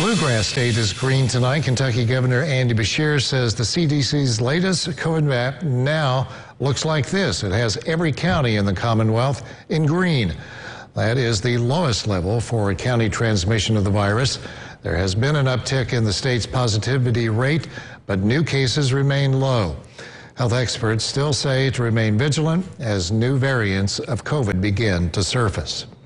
Bluegrass State is green tonight. Kentucky Governor Andy Beshear says the CDC's latest COVID map now looks like this. It has every county in the Commonwealth in green. That is the lowest level for county transmission of the virus. There has been an uptick in the state's positivity rate, but new cases remain low. Health experts still say to remain vigilant as new variants of COVID begin to surface.